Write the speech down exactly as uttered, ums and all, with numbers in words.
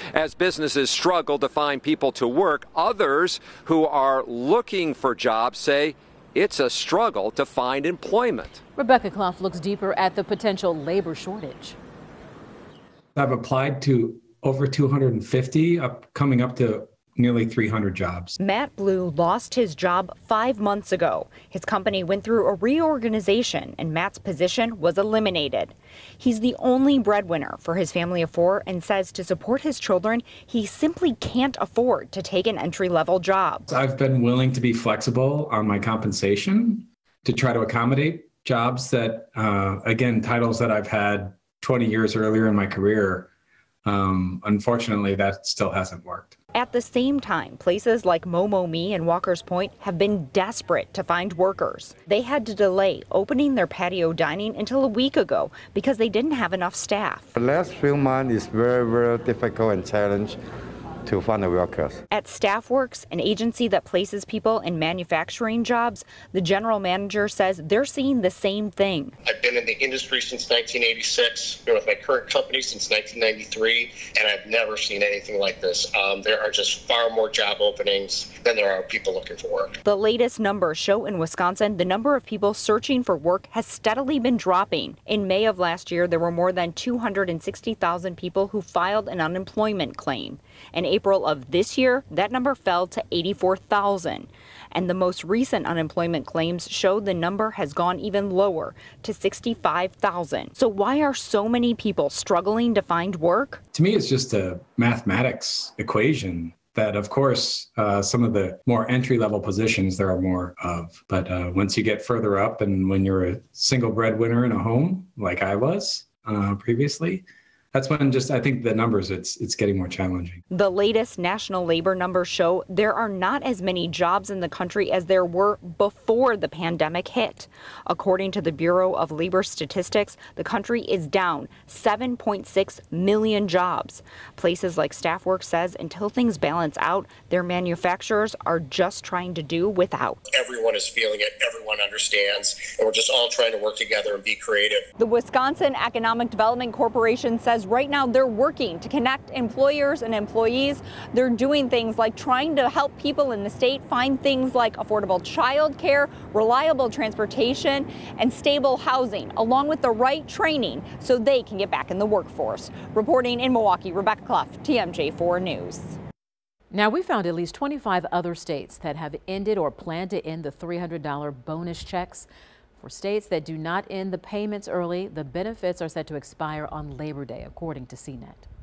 As businesses struggle to find people to work, others who are looking for jobs say it's a struggle to find employment. Rebecca Clough looks deeper at the potential labor shortage. I've applied to over two hundred fifty, up, coming up to nearly three hundred jobs. Matt Blue lost his job five months ago. His company went through a reorganization and Matt's position was eliminated. He's the only breadwinner for his family of four and says to support his children, he simply can't afford to take an entry-level job. I've been willing to be flexible on my compensation to try to accommodate jobs that, uh, again, titles that I've had twenty years earlier in my career. Um, unfortunately, that still hasn't worked. At the same time, places like Momo Me and Walker's Point have been desperate to find workers. They had to delay opening their patio dining until a week ago because they didn't have enough staff. The last few months is very, very difficult and challenging to find the workers. At StaffWorks, an agency that places people in manufacturing jobs, the general manager says they're seeing the same thing. I've been in the industry since nineteen eighty-six, been with my current company since nineteen ninety-three, and I've never seen anything like this. Um, there are just far more job openings than there are people looking for work. The latest numbers show in Wisconsin the number of people searching for work has steadily been dropping. In May of last year, there were more than two hundred sixty thousand people who filed an unemployment claim. In April of this year, that number fell to eighty-four thousand. And the most recent unemployment claims show the number has gone even lower to sixty-five thousand. So why are so many people struggling to find work? To me, it's just a mathematics equation that, of course, uh, some of the more entry-level positions there are more of. But uh, once you get further up and when you're a single breadwinner in a home, like I was uh, previously, that's when just I think the numbers, it's it's getting more challenging. The latest national labor numbers show there are not as many jobs in the country as there were before the pandemic hit. According to the Bureau of Labor Statistics, the country is down seven point six million jobs. Places like StaffWorks says until things balance out, their manufacturers are just trying to do without. Everyone is feeling it, everyone understands, and we're just all trying to work together and be creative. The Wisconsin Economic Development Corporation says right now they're working to connect employers and employees. They're doing things like trying to help people in the state find things like affordable child care, reliable transportation, and stable housing, along with the right training so they can get back in the workforce. Reporting in Milwaukee, Rebecca Clough, T M J four News. Now, we found at least twenty-five other states that have ended or plan to end the three hundred dollar bonus checks. For states that do not end the payments early, the benefits are set to expire on Labor Day, according to C net.